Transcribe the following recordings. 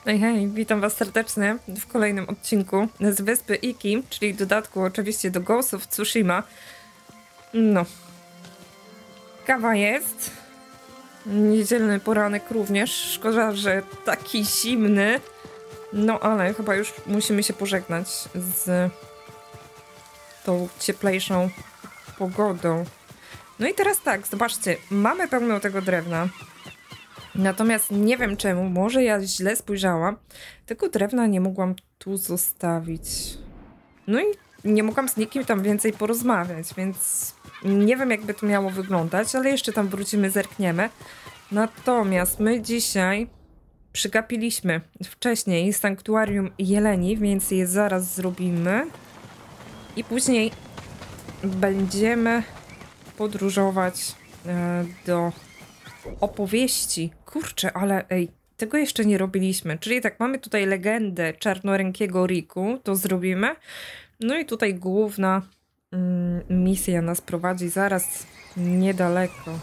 Hej, hej, witam was serdecznie w kolejnym odcinku z wyspy Iki, czyli dodatku oczywiście do Ghost of Tsushima. No, kawa jest, niedzielny poranek również, szkoda, że taki zimny, no ale chyba już musimy się pożegnać z tą cieplejszą pogodą. No i teraz tak, zobaczcie, mamy pełno tego drewna. Natomiast nie wiem czemu, może ja źle spojrzałam, tego drewna nie mogłam tu zostawić. No i nie mogłam z nikim tam więcej porozmawiać, więc nie wiem jakby to miało wyglądać, ale jeszcze tam wrócimy, zerkniemy. Natomiast my dzisiaj przygapiliśmy wcześniej sanktuarium jeleni, więc je zaraz zrobimy. I później będziemy podróżować do opowieści. Kurczę, ale ej, tego jeszcze nie robiliśmy. Czyli tak, mamy tutaj legendę czarnorękiego Riku, to zrobimy. No i tutaj główna misja nas prowadzi zaraz niedaleko.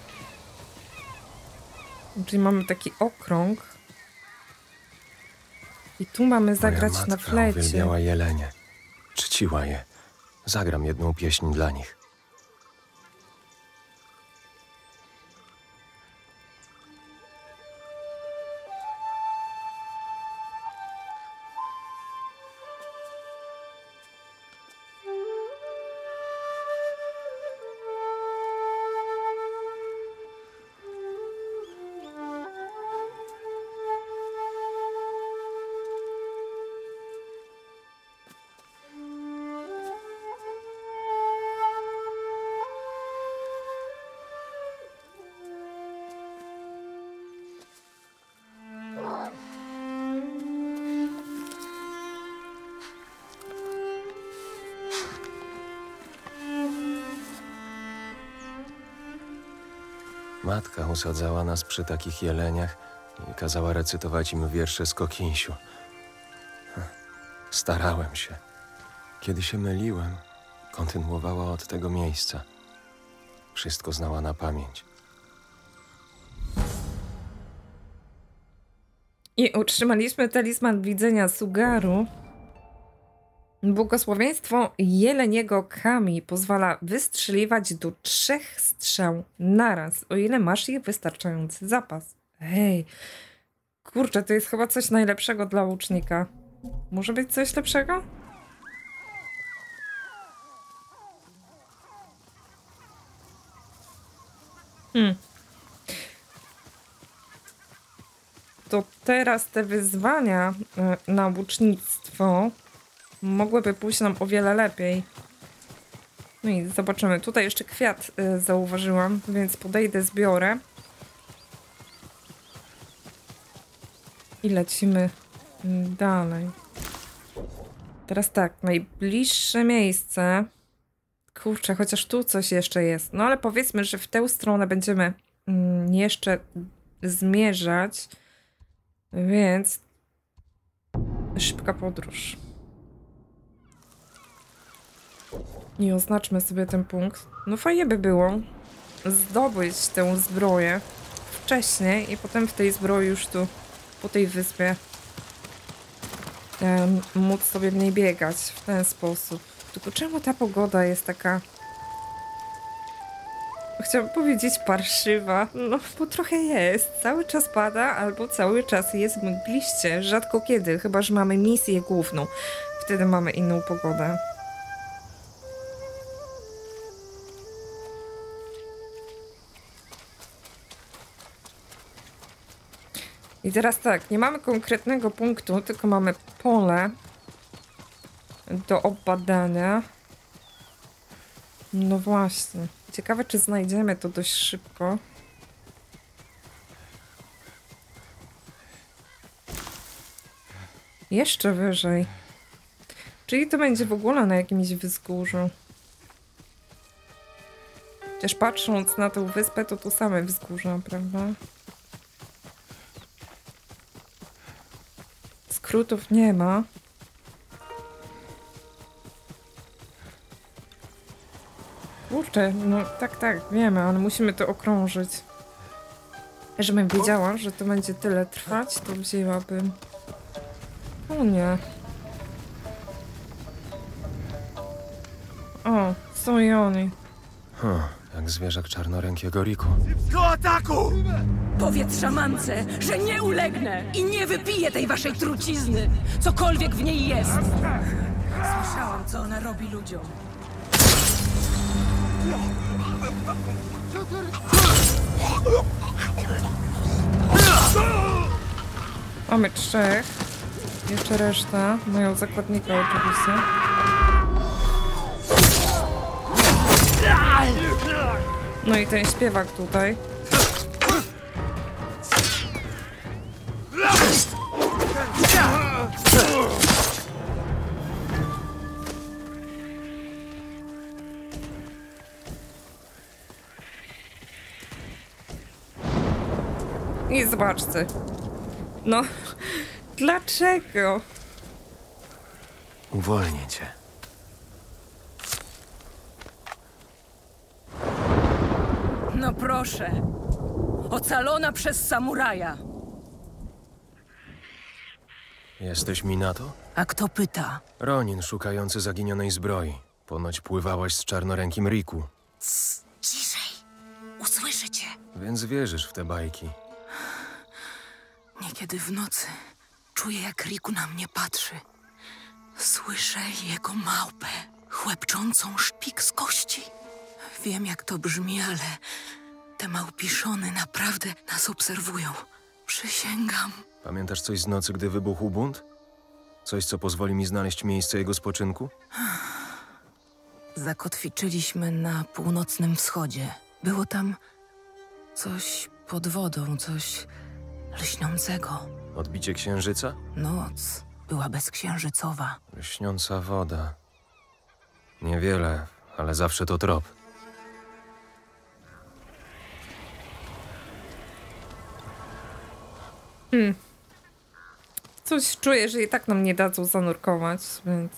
Czyli mamy taki okrąg. I tu mamy zagrać Moja na matka flecie. uwielbiała jelenie. Czciła je. Zagram jedną pieśń dla nich. Matka usadzała nas przy takich jeleniach i kazała recytować im wiersze z Kokinsiu. Starałem się. Kiedy się myliłem, kontynuowała od tego miejsca. Wszystko znała na pamięć. I otrzymaliśmy talizman widzenia Sugaru. Błogosławieństwo jeleniego Kami pozwala wystrzeliwać do 3 strzał naraz, o ile masz ich wystarczający zapas. Hej, kurczę, to jest chyba coś najlepszego dla łucznika. Może być coś lepszego? To teraz te wyzwania na łucznictwo mogłyby pójść nam o wiele lepiej. No i zobaczymy. Tutaj jeszcze kwiat zauważyłam, więc podejdę, zbiorę. I lecimy dalej. Teraz tak, najbliższe miejsce. Kurczę, chociaż tu coś jeszcze jest. No ale powiedzmy, że w tę stronę będziemy jeszcze zmierzać. Więc szybka podróż. I oznaczmy sobie ten punkt. No fajnie by było zdobyć tę zbroję wcześniej i potem w tej zbroi już tu po tej wyspie móc sobie w niej biegać w ten sposób. Tylko czemu ta pogoda jest taka... Chciałam powiedzieć parszywa, no bo trochę jest. Cały czas pada albo cały czas jest mgliście. Rzadko kiedy, chyba że mamy misję główną. Wtedy mamy inną pogodę. I teraz tak, nie mamy konkretnego punktu, tylko mamy pole do obadania. No właśnie. Ciekawe, czy znajdziemy to dość szybko. Jeszcze wyżej. Czyli to będzie w ogóle na jakimś wzgórzu. Chociaż patrząc na tę wyspę, to same wzgórza, prawda? Skrótów nie ma. Kurczę, no tak, wiemy, ale musimy to okrążyć. Żebym wiedziała, że to będzie tyle trwać, to wzięłabym... O nie. O, są i oni. Jak zwierzak czarnorękiego Riku. Do ataku! Powiedz szamance, że nie ulegnę i nie wypiję tej waszej trucizny, cokolwiek w niej jest. Słyszałam, co ona robi ludziom. Mamy 3. Jeszcze reszta. Mają zakładnika oczywiście. No i ten śpiewak tutaj. I zobaczcie. No, dlaczego? Uwolnię cię. No proszę. Ocalona przez samuraja. Jesteś Minato? A kto pyta? Ronin szukający zaginionej zbroi. Ponoć pływałaś z czarnorękim Riku. Ciszej. Usłyszę cię. Więc wierzysz w te bajki. Niekiedy w nocy czuję, jak Riku na mnie patrzy. Słyszę jego małpę, chłepczącą szpik z kości. Wiem, jak to brzmi, ale te małpiszony naprawdę nas obserwują. Przysięgam. Pamiętasz coś z nocy, gdy wybuchł bunt? Coś, co pozwoli mi znaleźć miejsce jego spoczynku? Zakotwiczyliśmy na północnym wschodzie. Było tam coś pod wodą, coś lśniącego. Odbicie księżyca? Noc była bezksiężycowa. Lśniąca woda. Niewiele, ale zawsze to trop. Coś czuję, że i tak nam nie dadzą zanurkować, więc...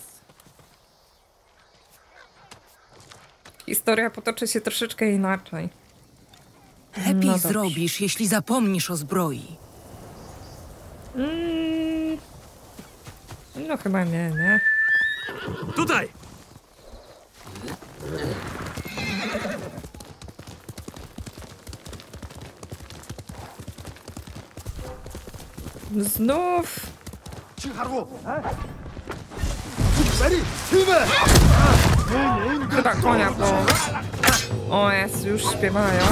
Historia potoczy się troszeczkę inaczej. Lepiej No dobrze. zrobisz, jeśli zapomnisz o zbroi. No chyba nie. Tutaj! Znów! Chyba konia, bo... O jest, już śpiewają.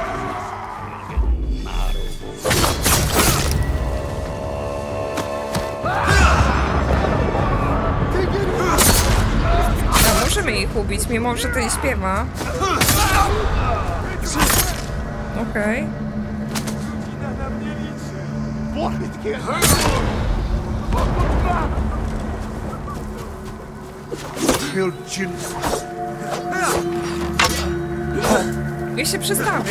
A możemy ich ubić, mimo że ten śpiewa. Okej. I się przestawił.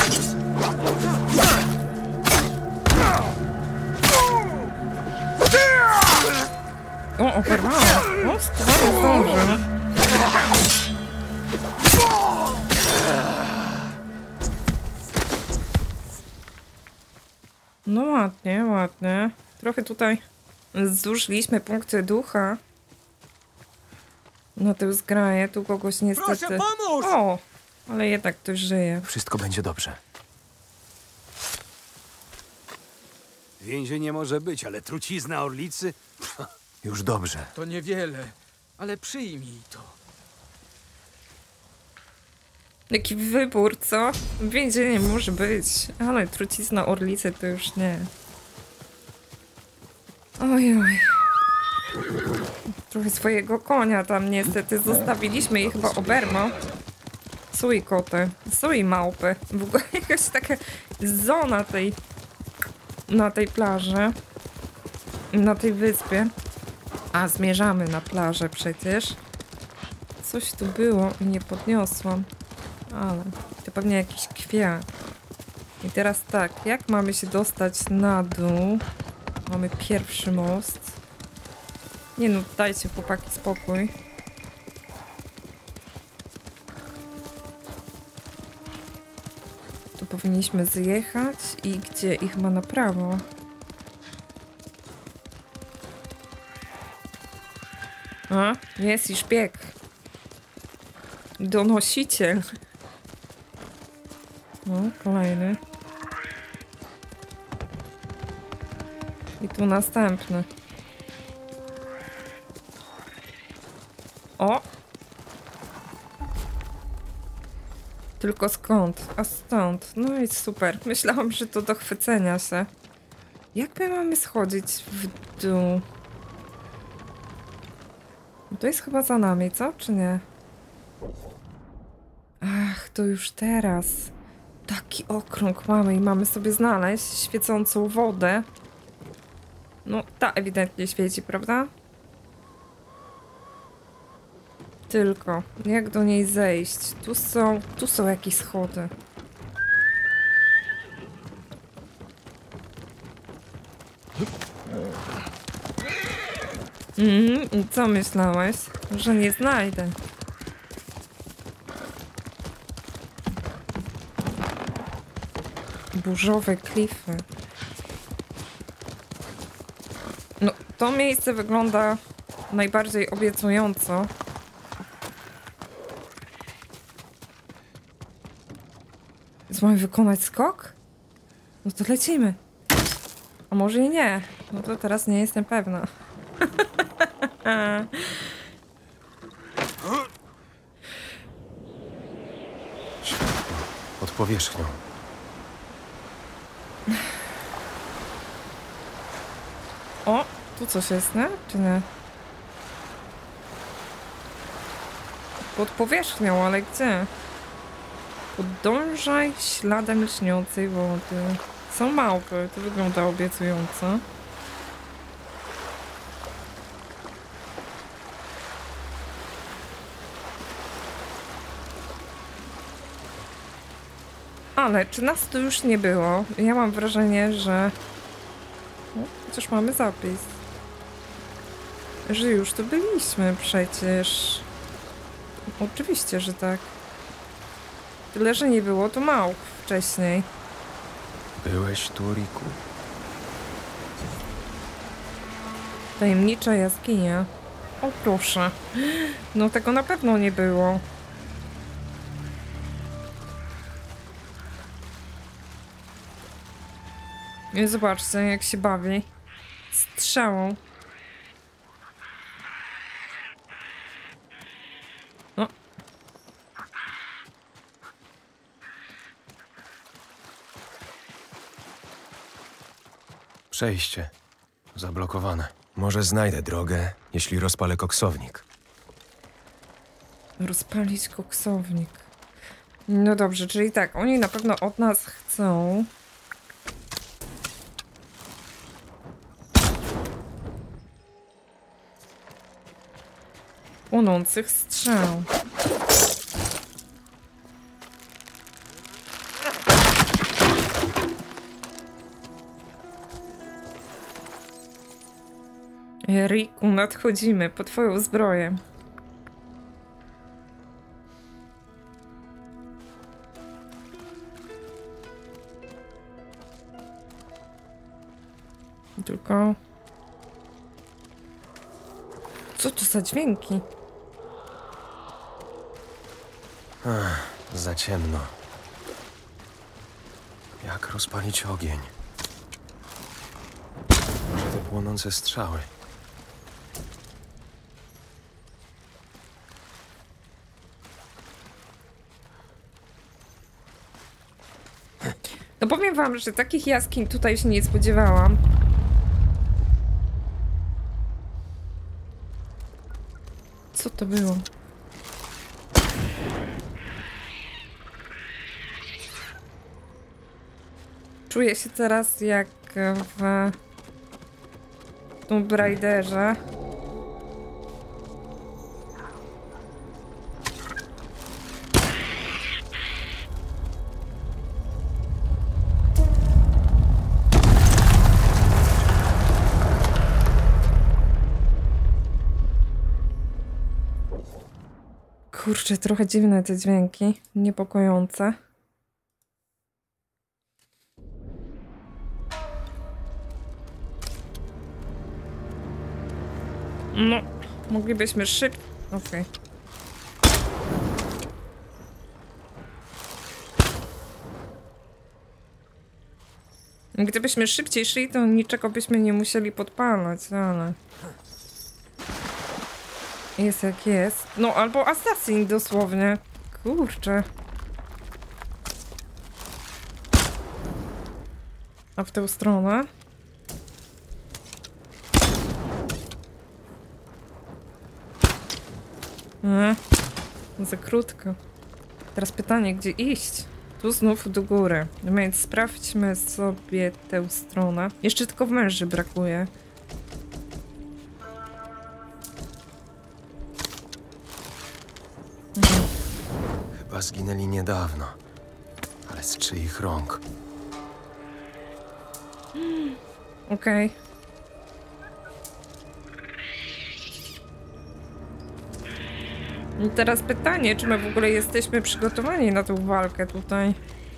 O, operwała. O, stary zdążył. No ładnie, ładnie. Trochę tutaj zużyliśmy punkty ducha. No to zgraje, tu kogoś niestety... Proszę, pomóż! O, ale jednak ktoś żyje. Wszystko będzie dobrze. Więzienie może być, ale trucizna orlicy? Już dobrze. To niewiele, ale przyjmij to. Jaki wybór, co? Więzienie może być, ale trucizna orlicy to już nie. Ojoj. Trochę swojego konia tam niestety zostawiliśmy i chyba obermo. Są i koty, są i małpy. W ogóle jakaś taka zona na tej plaży. Na tej wyspie. A, zmierzamy na plażę przecież. Coś tu było i nie podniosłam. Ale to pewnie jakiś kwiat. I teraz tak, jak mamy się dostać na dół? Mamy pierwszy most. Nie no, dajcie chłopaki spokój. Tu powinniśmy zjechać i gdzie ich ma na prawo? A, jest i szpieg. Donosiciel. No, kolejny. I tu następny. O! Tylko skąd? A stąd. No i super. Myślałam, że to do chwycenia się. Jak my mamy schodzić w dół? To jest chyba za nami, co? Czy nie? Ach, to już teraz. Taki okrąg mamy i mamy sobie znaleźć świecącą wodę. No, ta ewidentnie świeci, prawda? Tylko, jak do niej zejść? Tu są jakieś schody. Co myślałeś? Że nie znajdę. Burzowe klify. No, to miejsce wygląda najbardziej obiecująco. Mamy wykonać skok? No to lecimy. A może i nie. No to teraz nie jestem pewna. Pod powierzchnią. O, tu coś jest, nie? Czy nie? Pod powierzchnią, ale gdzie? Podążaj śladem lśniącej wody. Są małpy, to wygląda obiecująco. Ale czy nas tu już nie było? Ja mam wrażenie, że... No, chociaż mamy zapis. Że już tu byliśmy przecież. Oczywiście, że tak. Tyle, że nie było tu małp wcześniej. Byłeś tu, Riku? Tajemnicza jaskinia. O proszę. No tego na pewno nie było. I zobaczcie, jak się bawi. Strzałą. O. Przejście. Zablokowane. Może znajdę drogę, jeśli rozpalę koksownik. Rozpalić koksownik. No dobrze, czyli tak, oni na pewno od nas chcą. Płonących strzał. Riku, nadchodzimy po twoją zbroję. Tylko... Co to za dźwięki? Za ciemno. Jak rozpalić ogień? Może te płonące strzały? No powiem wam, że takich jaskiń tutaj się nie spodziewałam. Co to było? Czuję się teraz jak w Tomb Raiderze. Kurczę, trochę dziwne te dźwięki, niepokojące. No, moglibyśmy szybko... Okej. Gdybyśmy szybciej szli, to niczego byśmy nie musieli podpalać, ale... Jest jak jest. No, albo assassin dosłownie. Kurczę. A w tę stronę? Za krótko. Teraz pytanie, gdzie iść? Tu znów do góry. Więc sprawdźmy sobie tę stronę. Jeszcze tylko węży brakuje. Chyba zginęli niedawno. Ale z czyich rąk? Okej. I teraz pytanie, czy my w ogóle jesteśmy przygotowani na tą walkę tutaj?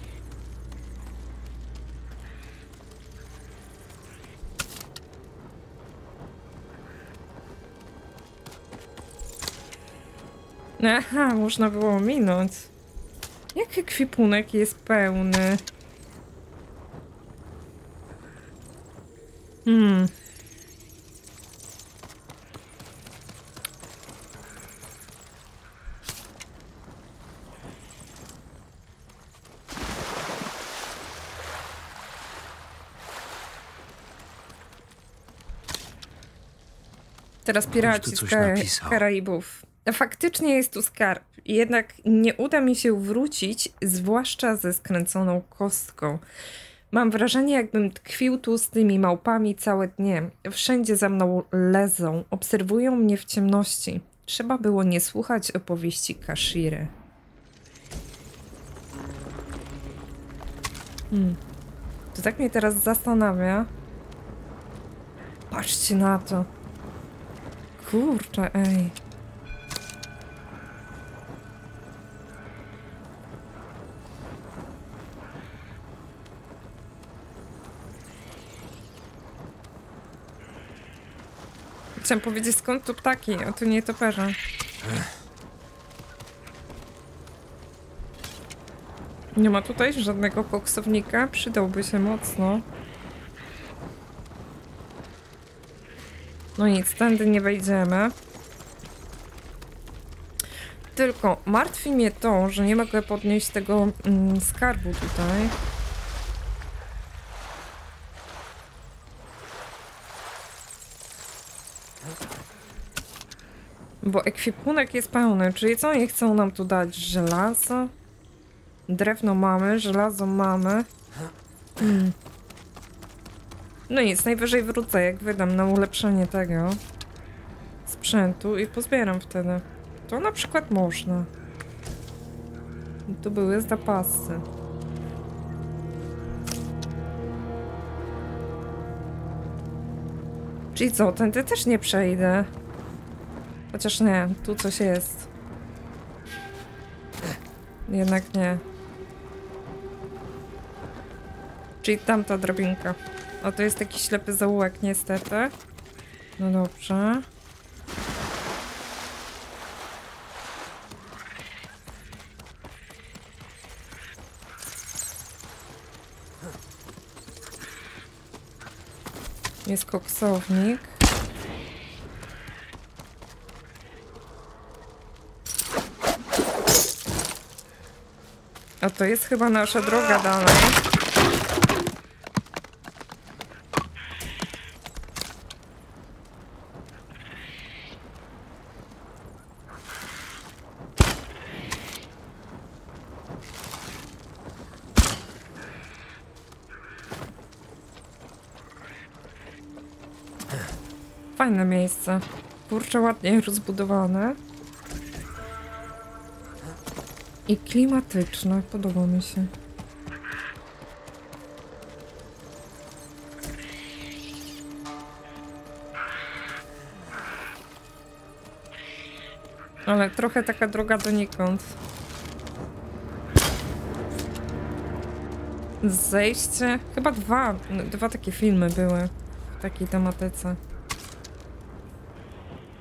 Aha, można było minąć. Jak ekwipunek jest pełny? Teraz piraci z Karaibów. Faktycznie jest tu skarb, jednak nie uda mi się wrócić, zwłaszcza ze skręconą kostką. Mam wrażenie, jakbym tkwił tu z tymi małpami całe dnie. Wszędzie za mną lezą, obserwują mnie w ciemności. Trzeba było nie słuchać opowieści Kashiry. To tak mnie teraz zastanawia. Patrzcie na to. Kurczę, ej. Chciałam powiedzieć, skąd tu ptaki, a tu nie toperze. Nie ma tutaj żadnego koksownika, przydałby się mocno. No nic, tędy nie wejdziemy. Tylko martwi mnie to, że nie mogę podnieść tego skarbu tutaj. Bo ekwipunek jest pełny, czyli co oni chcą nam tu dać? Żelazo? Drewno mamy, żelazo mamy. No nic, najwyżej wrócę, jak wydam na ulepszenie tego sprzętu i pozbieram wtedy. To na przykład można. Tu były zapasy. Czyli co, tędy też nie przejdę. Chociaż nie, tu coś jest. Jednak nie. Czyli tamta drabinka. A to jest taki ślepy zaułek niestety. No dobrze. Jest koksownik. A to jest chyba nasza droga dalej. Fajne miejsce. Kurczę, ładnie rozbudowane. I klimatyczne. Podoba mi się. Ale trochę taka droga donikąd. Zejście? Chyba dwa takie filmy były w takiej tematyce.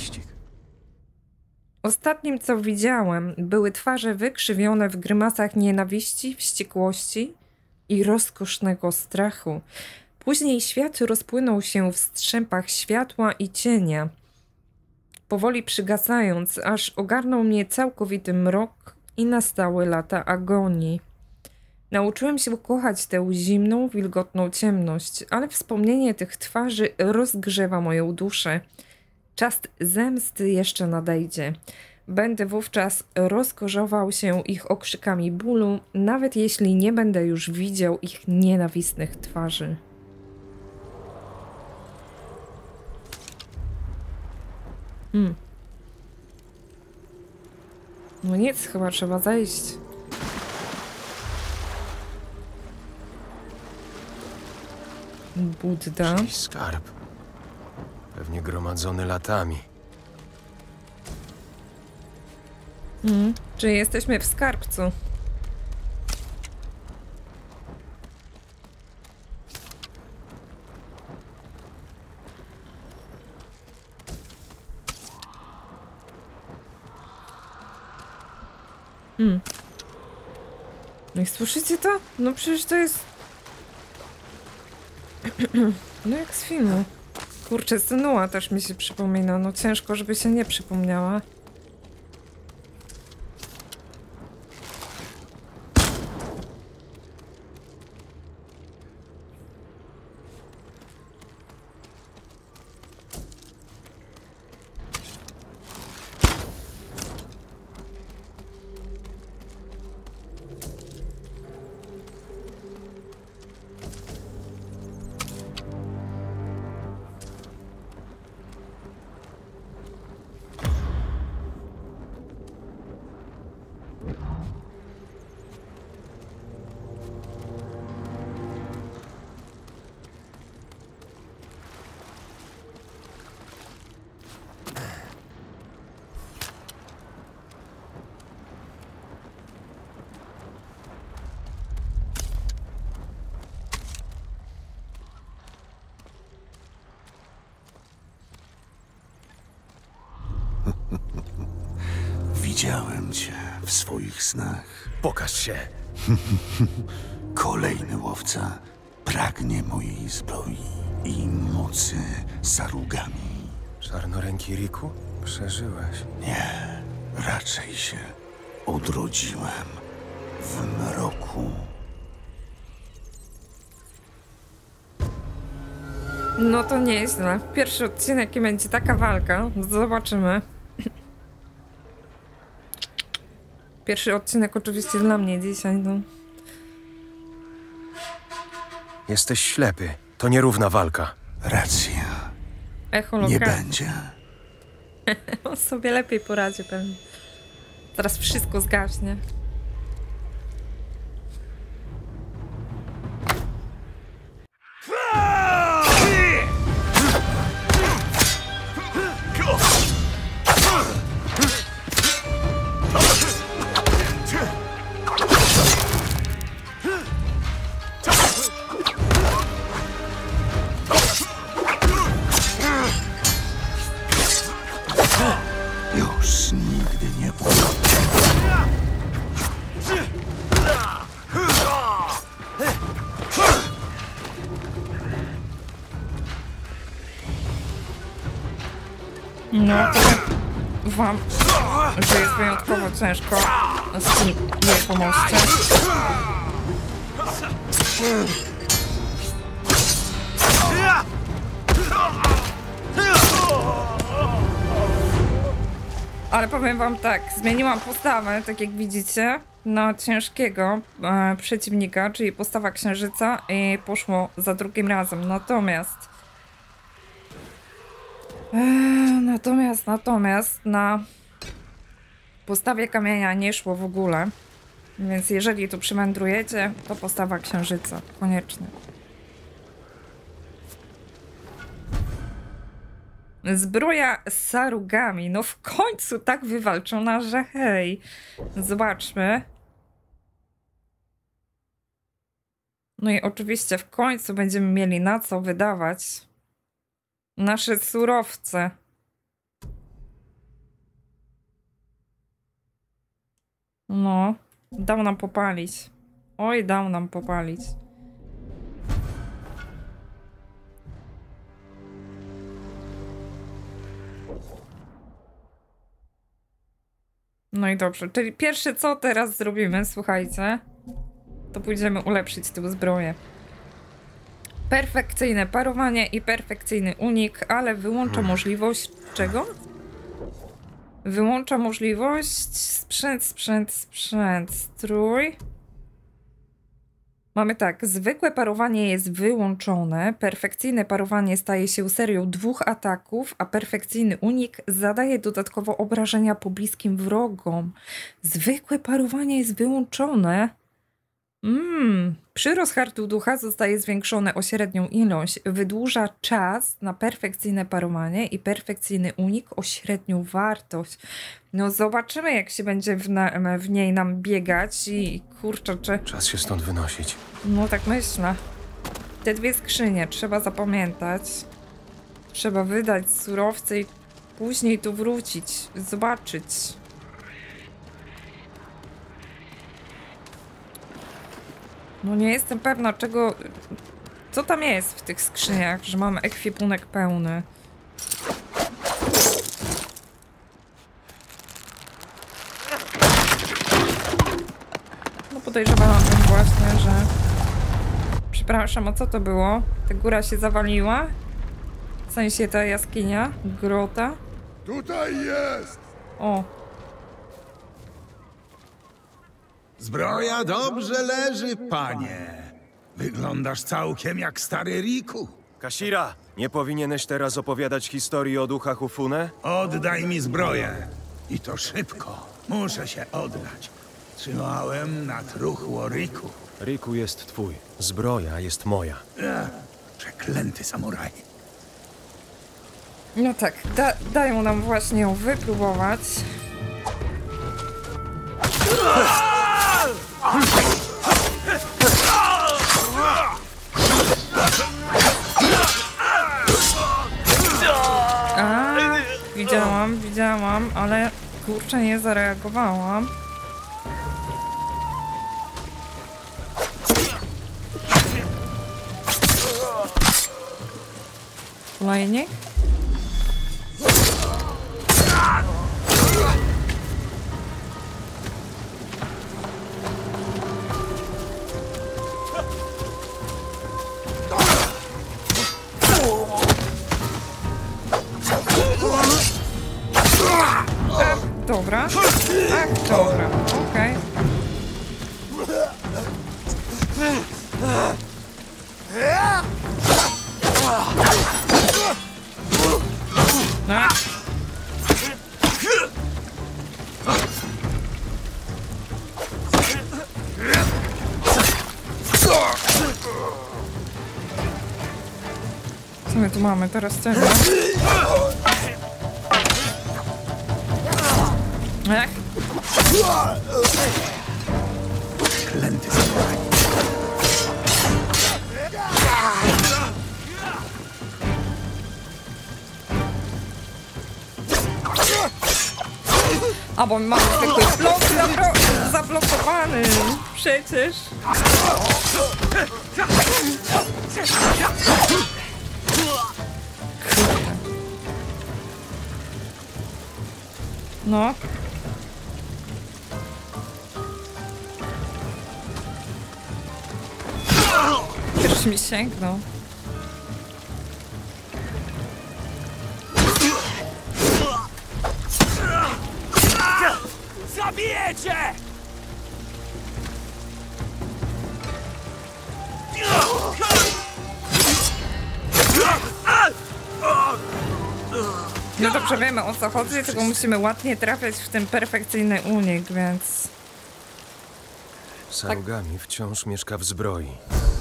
wyścig. Ostatnim, co widziałem, były twarze wykrzywione w grymasach nienawiści, wściekłości i rozkosznego strachu. Później świat rozpłynął się w strzępach światła i cienia, powoli przygasając, aż ogarnął mnie całkowity mrok i nastały lata agonii. Nauczyłem się kochać tę zimną, wilgotną ciemność, ale wspomnienie tych twarzy rozgrzewa moją duszę. Czas zemsty jeszcze nadejdzie. Będę wówczas rozkorzował się ich okrzykami bólu, nawet jeśli nie będę już widział ich nienawistnych twarzy. No nic, chyba trzeba zejść. Budda. Czyjś skarb. Pewnie gromadzony latami. Czy jesteśmy w skarbcu? No i słyszycie to? No przecież to jest... No jak z filmu. Kurczę, Senua też mi się przypomina. No ciężko, żeby się nie przypomniała. Widziałem cię w swoich snach. Pokaż się! Kolejny łowca pragnie mojej zbroi i mocy Sarugami. Czarnoręki Riku? Przeżyłeś. Nie, raczej się odrodziłem w mroku. No to nieźle. Pierwszy odcinek i będzie taka walka. Zobaczymy. Pierwszy odcinek oczywiście dla mnie dzisiaj, no. Jesteś ślepy. To nierówna walka. Racja. Echo Nie lokal. będzie. On sobie lepiej poradzi pewnie. Teraz wszystko zgaśnie. Już nigdy nie było. No, powiem wam, że jest wyjątkowo ciężko z tym jej pomożcie. Ale powiem wam tak, zmieniłam postawę, tak jak widzicie, na ciężkiego przeciwnika, czyli postawa księżyca i poszło za drugim razem. Natomiast na postawie kamienia nie szło w ogóle. Więc jeżeli tu przymędrujecie, to postawa księżyca. Koniecznie. Zbroja z Sarugami. No w końcu tak wywalczona, że hej. Zobaczmy. No i oczywiście w końcu będziemy mieli na co wydawać nasze surowce. No, dał nam popalić. Oj, dał nam popalić. No i dobrze, czyli pierwsze co teraz zrobimy, słuchajcie, to pójdziemy ulepszyć tę zbroję. Perfekcyjne parowanie i perfekcyjny unik, ale wyłącza możliwość... Czego? Wyłącza możliwość... Sprzęt, strój... Mamy tak, zwykłe parowanie jest wyłączone, perfekcyjne parowanie staje się serią 2 ataków, a perfekcyjny unik zadaje dodatkowo obrażenia pobliskim wrogom. Zwykłe parowanie jest wyłączone. Przyrost hartu ducha zostaje zwiększony o średnią ilość. Wydłuża czas na perfekcyjne parowanie i perfekcyjny unik o średnią wartość. No zobaczymy, jak się będzie w niej nam biegać i kurczę, czy... Czas się stąd wynosić. No tak myślę. Te 2 skrzynie trzeba zapamiętać. Trzeba wydać surowce i później tu wrócić, zobaczyć. No nie jestem pewna czego... Co tam jest w tych skrzyniach, że mamy ekwipunek pełny. No podejrzewałam właśnie, że... Przepraszam, a co to było? Ta góra się zawaliła? W sensie ta jaskinia? Grota? Tutaj jest! O, Zbroja dobrze leży, panie. Wyglądasz całkiem jak stary Riku. Kashira, nie powinieneś teraz opowiadać historii o duchach Ufune? Oddaj mi zbroję. I to szybko. Muszę się oddać. Trzymałem na truchło Riku. Riku jest twój, zbroja jest moja. Przeklęty samuraj. no tak, dają nam właśnie ją wypróbować. A, widziałam, ale kurczę, nie zareagowałam. Kolejnik? Dobra. Ach, dobra. Okej. Co my tu mamy teraz tego? Klęty samuraj. A bo mamy zwykły blok zablokowany. Przecież. No. Już mi sięgnął. Zabijecie! No dobrze, wiemy o co chodzi, tylko musimy ładnie trafiać w ten perfekcyjny unik, więc... Sarugami wciąż mieszka w zbroi.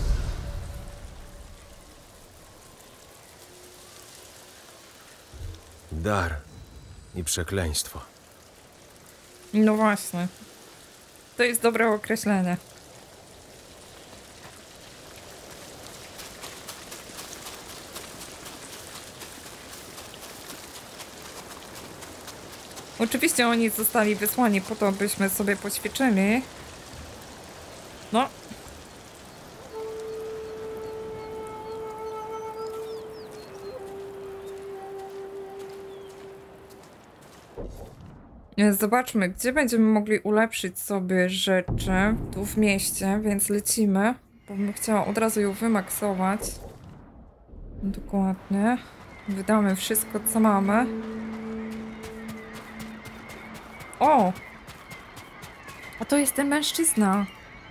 Dar i przekleństwo. No właśnie. To jest dobre określenie. Oczywiście oni zostali wysłani po to, byśmy sobie poćwiczyli. No. Zobaczmy, gdzie będziemy mogli ulepszyć sobie rzeczy tu w mieście, więc lecimy, bo bym chciała od razu ją wymaksować. Dokładnie. Wydamy wszystko, co mamy. O! A to jest ten mężczyzna.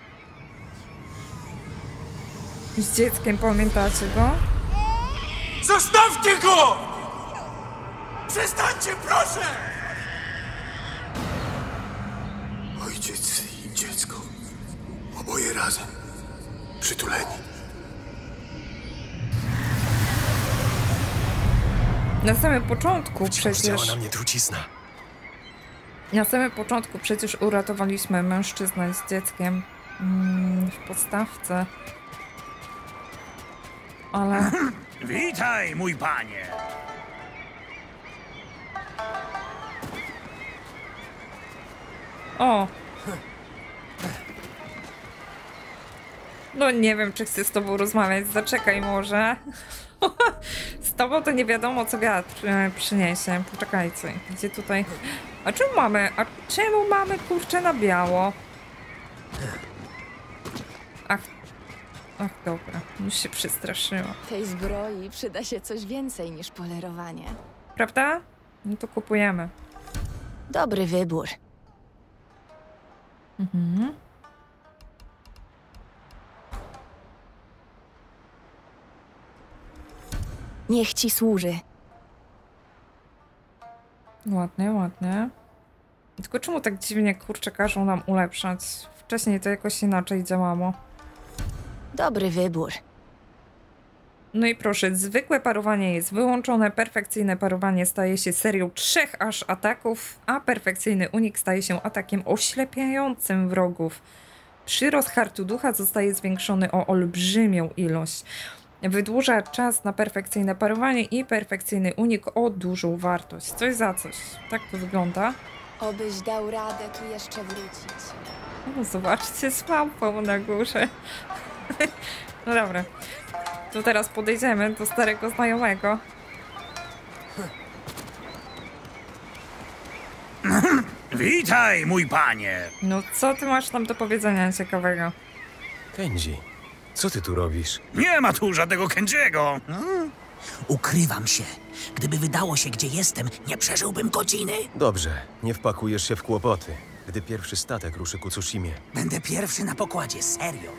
Z dzieckiem, pamiętacie go? Zostawcie go! Przestańcie, proszę! Ojciec i dziecko. Oboje razem. Przytuleni. Na samym początku Wciąż działa przecież... na mnie trucizna. Na samym początku przecież uratowaliśmy mężczyznę z dzieckiem w podstawce. Ale... Witaj, mój panie! O! No nie wiem, czy chcę z tobą rozmawiać. Zaczekaj może. Z tobą to nie wiadomo, co wiatr przyniesie. Poczekajcie. Gdzie tutaj... A czemu mamy kurczę na biało? Ach, dobra. Już się przestraszyła. Tej zbroi przyda się coś więcej niż polerowanie. Prawda? No to kupujemy. Dobry wybór. Mhm. Niech ci służy. Ładnie, ładnie. Tylko czemu tak dziwnie, kurczę, każą nam ulepszać? Wcześniej to jakoś inaczej działało. Dobry wybór. No i proszę, zwykłe parowanie jest wyłączone, perfekcyjne parowanie staje się serią 3 aż ataków, a perfekcyjny unik staje się atakiem oślepiającym wrogów. Przyrost hartu ducha zostaje zwiększony o olbrzymią ilość. Wydłuża czas na perfekcyjne parowanie i perfekcyjny unik o dużą wartość. Coś za coś. Tak to wygląda. Obyś dał radę tu jeszcze wrócić. O, zobaczcie, z małpą na górze. No dobra. To teraz podejdziemy do starego znajomego. Witaj, mój panie! No co ty masz tam do powiedzenia ciekawego? Kenji, co ty tu robisz? Nie ma tu żadnego Kenjiego! Ukrywam się. Gdyby wydało się, gdzie jestem, nie przeżyłbym godziny. Dobrze, nie wpakujesz się w kłopoty, gdy pierwszy statek ruszy ku Tsushimie. Będę pierwszy na pokładzie, serio.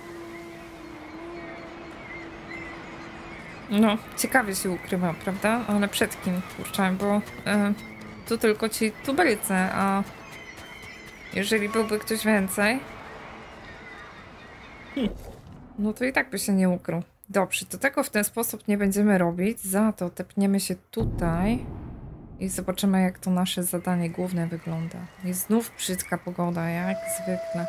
No, ciekawie się ukrywa, prawda? Ale przed kim, kurczę, bo tu tylko ci tubylcy, a jeżeli byłby ktoś więcej, no to i tak by się nie ukrył. Dobrze, to tego w ten sposób nie będziemy robić, za to tepniemy się tutaj i zobaczymy, jak to nasze zadanie główne wygląda. I znów brzydka pogoda, jak zwykle.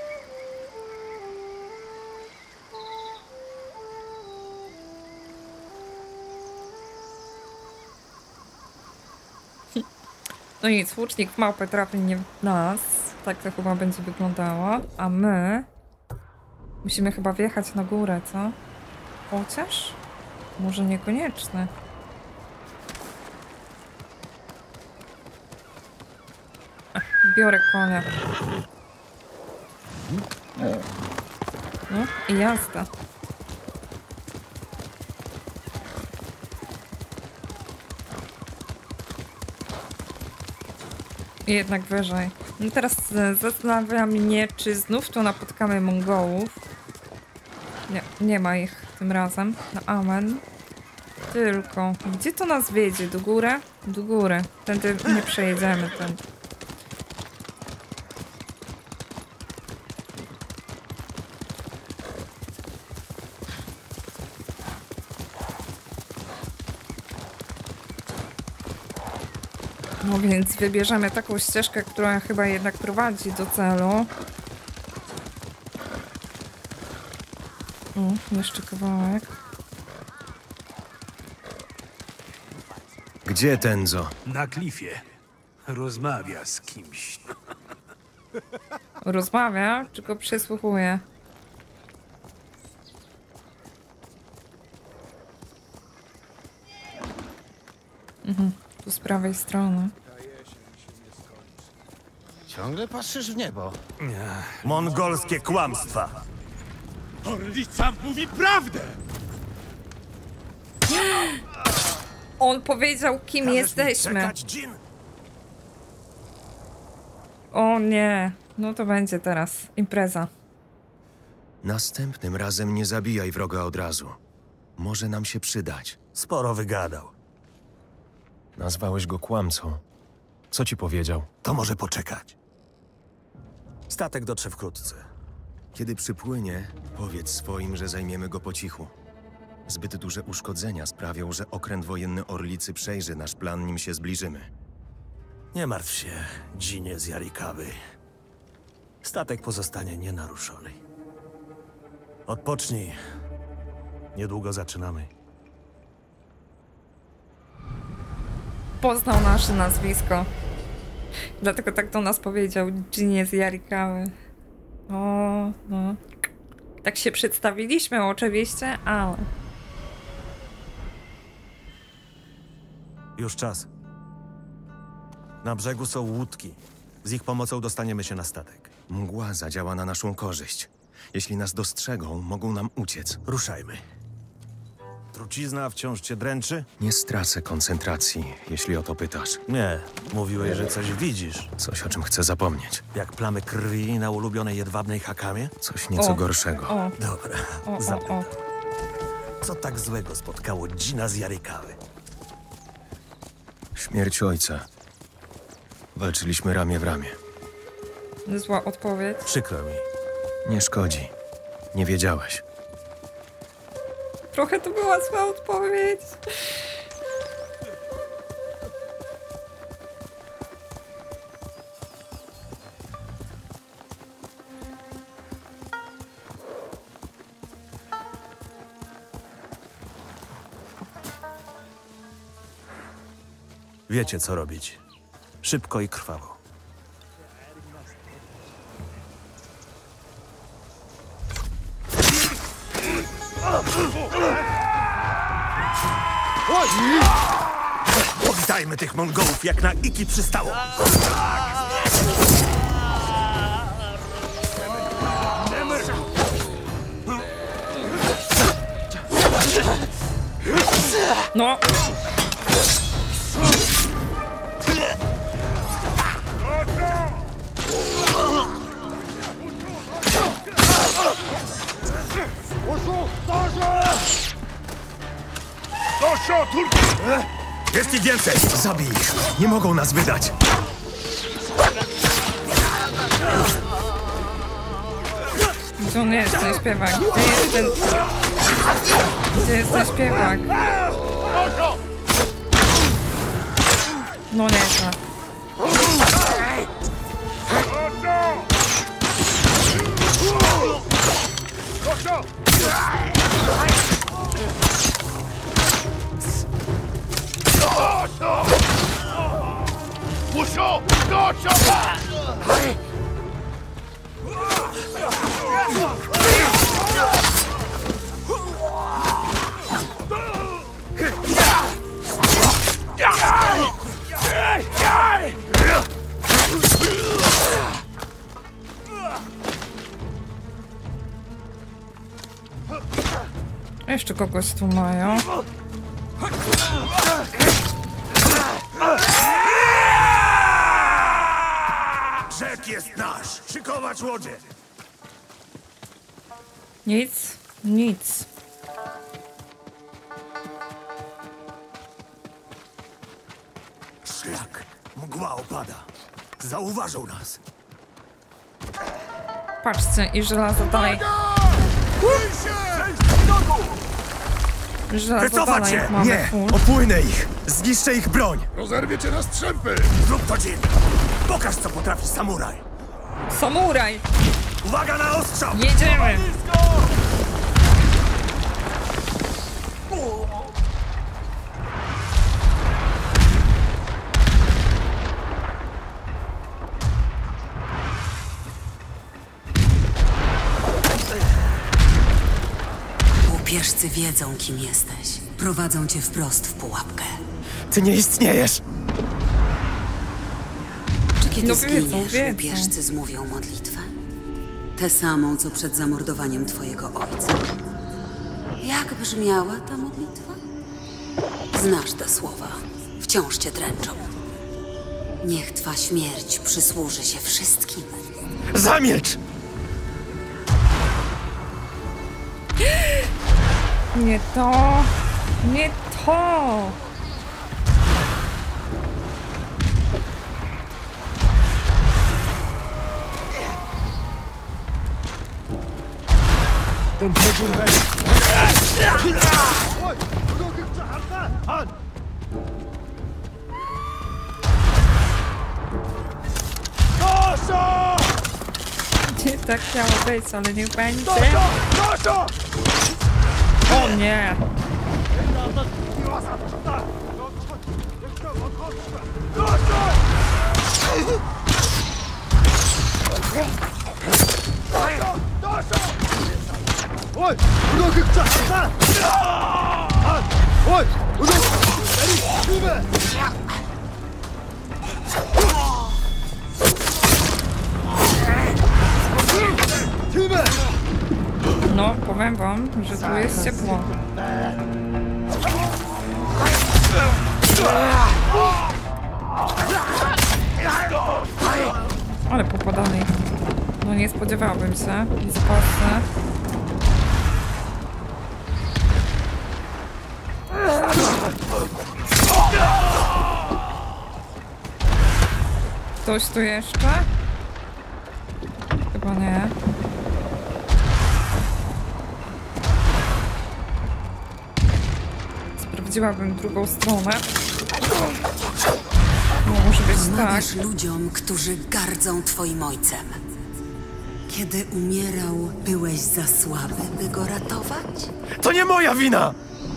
No nic, łucznik w małpę trafi nie w nas. Tak to chyba będzie wyglądało. A my musimy chyba wjechać na górę, co? Chociaż? Może niekoniecznie. Ach, biorę konia. No i jazda. I jednak wyżej. No teraz zastanawia mnie, czy znów tu napotkamy Mongołów. Nie ma ich tym razem. Na amen. Tylko, gdzie to nas wiedzie? Do góry? Do góry. Tędy nie przejedziemy. Tędy. No więc wybierzemy taką ścieżkę, która chyba jednak prowadzi do celu. O, jeszcze kawałek. Gdzie Tenzo? Na klifie. Rozmawia z kimś. Rozmawia, czy go przysłuchuje? Tu z prawej strony. Ciągle patrzysz w niebo. Mongolskie kłamstwa. Orlica mówi prawdę! On powiedział, kim jesteśmy. O nie. No to będzie teraz impreza. Następnym razem nie zabijaj wroga od razu. Może nam się przydać. Sporo wygadał. Nazwałeś go kłamcą. Co ci powiedział? To może poczekać. Statek dotrze wkrótce. Kiedy przypłynie, powiedz swoim, że zajmiemy go po cichu. Zbyt duże uszkodzenia sprawią, że okręt wojenny Orlicy przejrzy nasz plan, nim się zbliżymy. Nie martw się, Dżinie z Jarikawy. Statek pozostanie nienaruszony. Odpocznij. Niedługo zaczynamy. Poznał nasze nazwisko. Dlatego tak do nas powiedział. Dżinie z Jarikawy. O, no. Tak się przedstawiliśmy oczywiście, ale... Już czas. Na brzegu są łódki. Z ich pomocą dostaniemy się na statek. Mgła zadziała na naszą korzyść. Jeśli nas dostrzegą, mogą nam uciec. Ruszajmy. Trucizna wciąż cię dręczy? Nie stracę koncentracji, jeśli o to pytasz. Nie. Mówiłeś, że coś widzisz. Coś, o czym chcę zapomnieć. Jak plamy krwi na ulubionej jedwabnej hakamie? Coś nieco gorszego. O, Dobra, o. zapytam. Co tak złego spotkało Dżina z Jarykawy? Śmierć ojca. Walczyliśmy ramię w ramię. Zła odpowiedź. Przykro mi. Nie szkodzi. Nie wiedziałeś. Trochę to była zła odpowiedź. Wiecie, co robić. Szybko i krwawo. Powitajmy tych Mongołów, jak na Iki przystało. No. Jest ich więcej! Zabij ich! Nie mogą nas wydać! Gdzie on jest, ten śpiewak? Gdzie jest ten... Gdzie jest ten śpiewak? No nie, to. Jeszcze kogoś tu mają. Brzeg jest nasz! Szykować łodzie! Nic, nic. Szlak! Mgła opada. Zauważą nas. Patrzcie, i żelazo dalej. Żelazo Wycofać dalej się! mamy Nie! full. Opłynę ich! Zniszczę ich broń! Rozerwiecie na strzępy! Zrób to, Jin! Pokaż, co potrafi samuraj! Samuraj! Uwaga na ostrzał! Jedziemy! Łupieżcy wiedzą, kim jesteś. Prowadzą cię wprost w pułapkę. Ty nie istniejesz! Czy kiedy No zginiesz, wiedzą. łupieżcy zmówią modlitwę? Tę samą, co przed zamordowaniem twojego ojca. Jak brzmiała ta modlitwa? Znasz te słowa. Wciąż cię dręczą. Niech twa śmierć przysłuży się wszystkim. Zamilcz! Nie to! Nie to! Nie tak chciało być, ale niech będzie. O nie! No, powiem wam, że tu jest ciepło. Ale popadany. No nie spodziewałbym się. Zapasy. Ktoś tu jeszcze? Chyba nie. Sprawdziłabym drugą stronę. No, może być tak. Pomagasz ludziom, którzy gardzą twoim ojcem. Kiedy umierał, byłeś za słaby, by go ratować? To nie moja wina!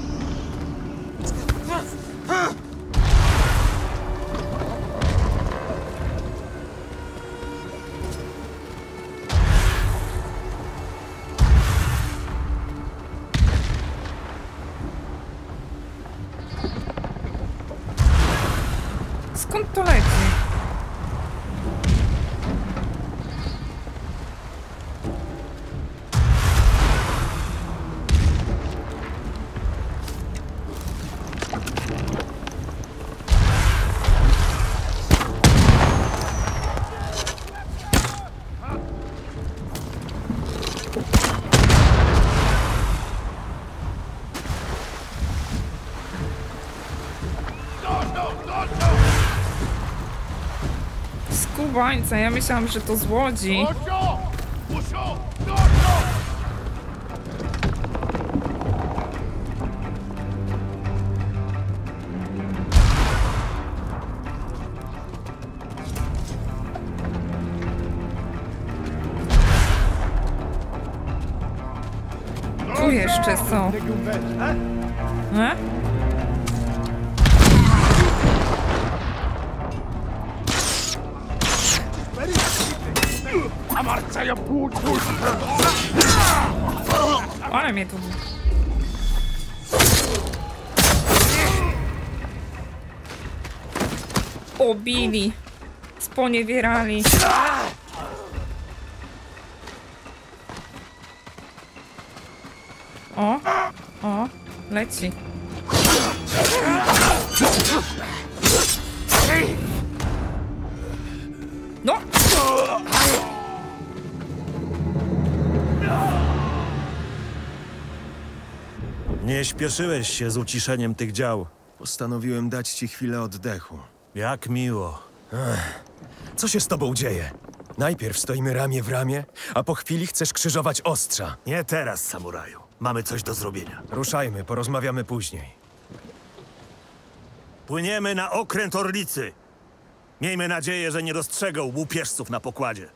Skąd to leci? Skubańca, ja myślałam, że to z Łodzi. Tu jeszcze są. Ale mnie tu... Obili. Sponiewierali. O, leci. No! Nie śpieszyłeś się z uciszeniem tych dział. Postanowiłem dać ci chwilę oddechu. Jak miło. Co się z tobą dzieje? Najpierw stoimy ramię w ramię, a po chwili chcesz krzyżować ostrza. Nie teraz, samuraju. Mamy coś do zrobienia. Ruszajmy, porozmawiamy później. Płyniemy na okręt Orlicy. Miejmy nadzieję, że nie dostrzegą łupieżców na pokładzie.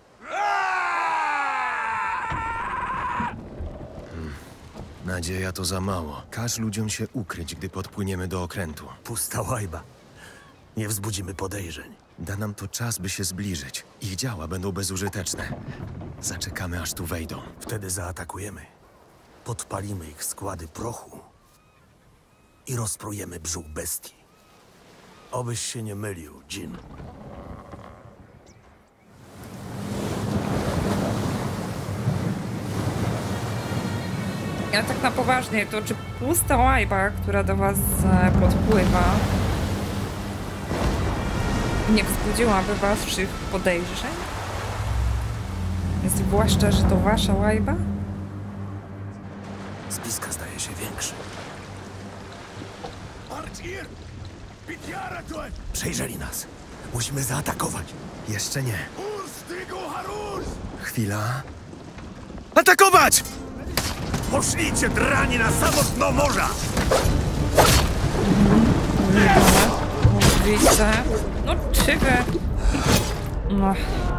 Nadzieja to za mało. Każ ludziom się ukryć, gdy podpłyniemy do okrętu. Pusta łajba. Nie wzbudzimy podejrzeń. Da nam to czas, by się zbliżyć. Ich działa będą bezużyteczne. Zaczekamy, aż tu wejdą. Wtedy zaatakujemy. Podpalimy ich składy prochu i rozprujemy brzuch bestii. Obyś się nie mylił, Jin. Ja tak na poważnie, to czy pusta łajba, która do was podpływa, nie wzbudziłaby waszych podejrzeń? Zwłaszcza, że to wasza łajba? Spiska zdaje się większy. Przejrzeli nas. Musimy zaatakować. Jeszcze nie. Chwila. Atakować! Poszlijcie drani na samo dno morza! Widzę. No czy wy... No.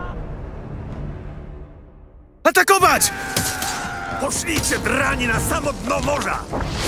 Atakować! Poszlijcie drani na samo dno morza!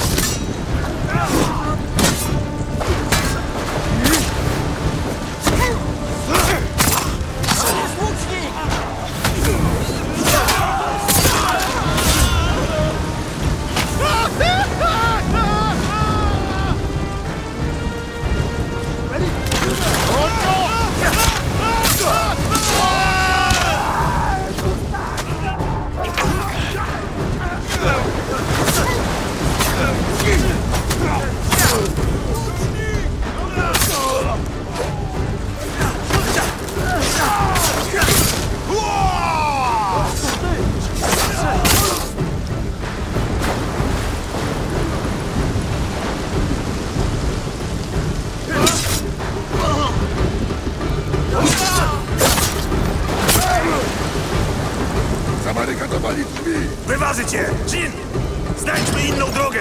Zabarykadowali drzwi! Wyważy cię! Jin! Znajdźmy inną drogę!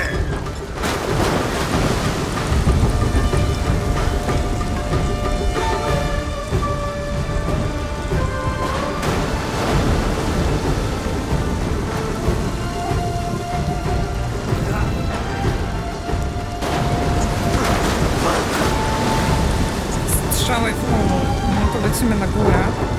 Strzały w mur. No to lecimy na górę.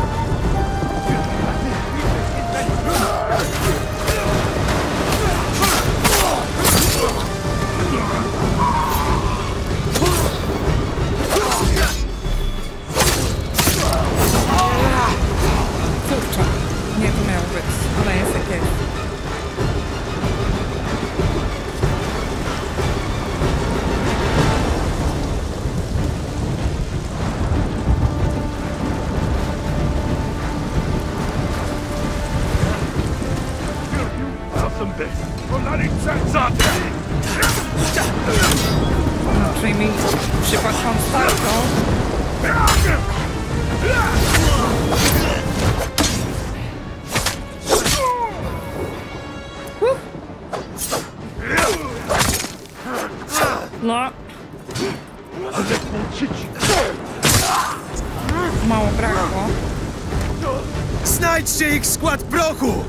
Kurczę. Nie, to miało być, ale jest jak jest. No, przyjmij przypadką starką. No. Mało brakło. Znajdźcie ich skład prochu!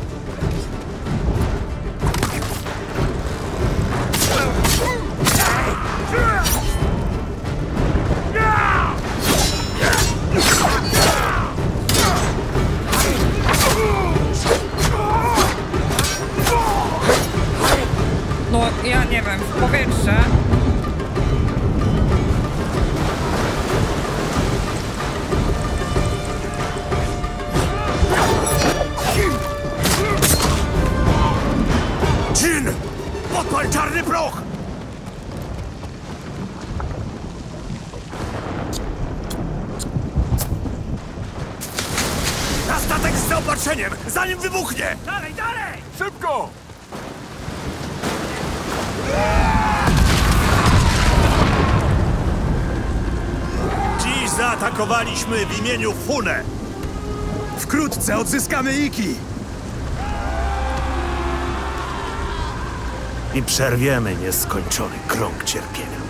No, ja nie wiem, w powietrze. Jin! Podpal czarny proch! Na statek z zaopatrzeniem, zanim wybuchnie! Dalej, dalej! Szybko! Dziś zaatakowaliśmy w imieniu Fune. Wkrótce odzyskamy Iki! I przerwiemy nieskończony krąg cierpienia.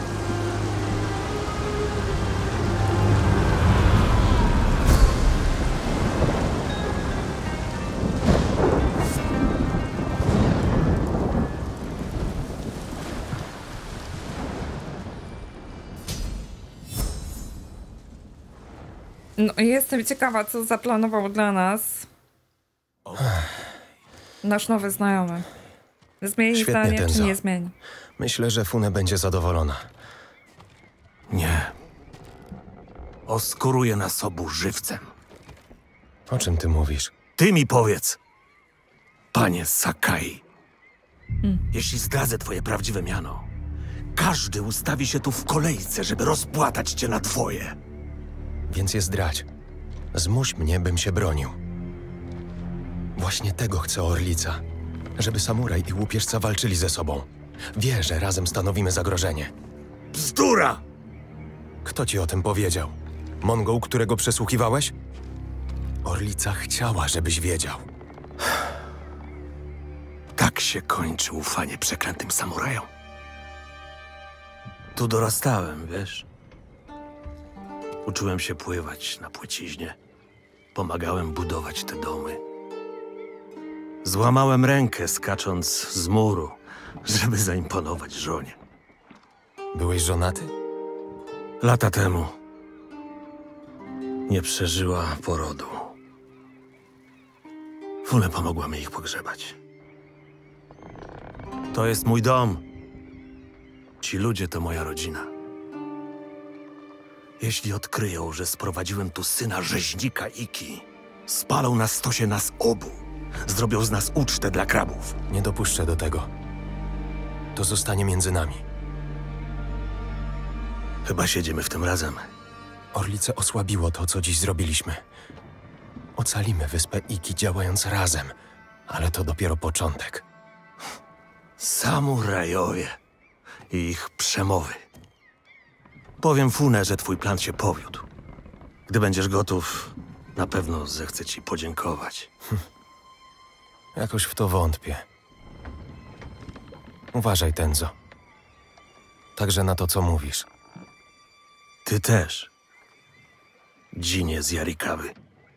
No, jestem ciekawa, co zaplanował dla nas nasz nowy znajomy. Zmieni Świetnie, zdanie, czy Tenzo. nie zmieni? Myślę, że Fune będzie zadowolona. Nie. Oskoruję nas obu żywcem. O czym ty mówisz? Ty mi powiedz, panie Sakai. Jeśli zdradzę twoje prawdziwe miano, każdy ustawi się tu w kolejce, żeby rozpłatać cię na dwoje. Więc je zdradź. Zmuś mnie, bym się bronił. Właśnie tego chce Orlica. Żeby samuraj i łupieżca walczyli ze sobą. Wie, że razem stanowimy zagrożenie. Bzdura! Kto ci o tym powiedział? Mongoł, którego przesłuchiwałeś? Orlica chciała, żebyś wiedział. Tak się kończy ufanie przeklętym samurajom. Tu dorastałem, wiesz? Uczyłem się pływać na płyciźnie. Pomagałem budować te domy. Złamałem rękę, skacząc z muru, żeby zaimponować żonie. Byłeś żonaty? Lata temu nie przeżyła porodu. Fune pomogła mi ich pogrzebać. To jest mój dom. Ci ludzie to moja rodzina. Jeśli odkryją, że sprowadziłem tu syna rzeźnika Iki, spalą na stosie nas obu. Zrobią z nas ucztę dla krabów. Nie dopuszczę do tego. To zostanie między nami. Chyba siedzimy w tym razem. Orlice osłabiło to, co dziś zrobiliśmy. Ocalimy wyspę Iki działając razem, ale to dopiero początek. Samurajowie i ich przemowy. Powiem Fune, że twój plan się powiódł. Gdy będziesz gotów, na pewno zechcę ci podziękować. Jakoś w to wątpię. Uważaj, Tenzo. Także na to, co mówisz. Ty też. Dzinie z Yarikawy.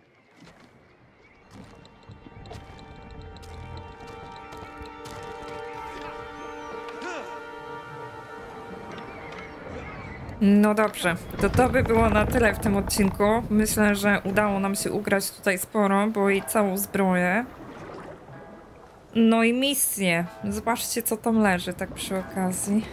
No dobrze, to by było na tyle w tym odcinku. Myślę, że udało nam się ugrać tutaj sporo, bo i całą zbroję. No i misję. Zobaczcie, co tam leży, tak przy okazji.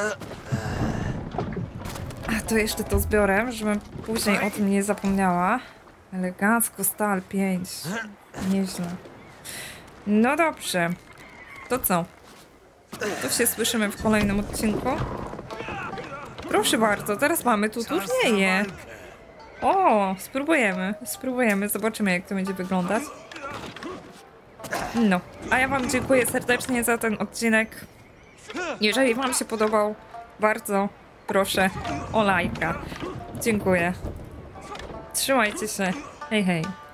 A to jeszcze to zbiorę, żebym później o tym nie zapomniała. Elegancko, stal 5. Nieźle. No dobrze. To co? To się słyszymy w kolejnym odcinku. Proszę bardzo, teraz mamy tu turnieje. O, spróbujemy, zobaczymy, jak to będzie wyglądać. No, a ja wam dziękuję serdecznie za ten odcinek. Jeżeli wam się podobał, bardzo proszę o lajka. Dziękuję. Trzymajcie się. Hej, hej.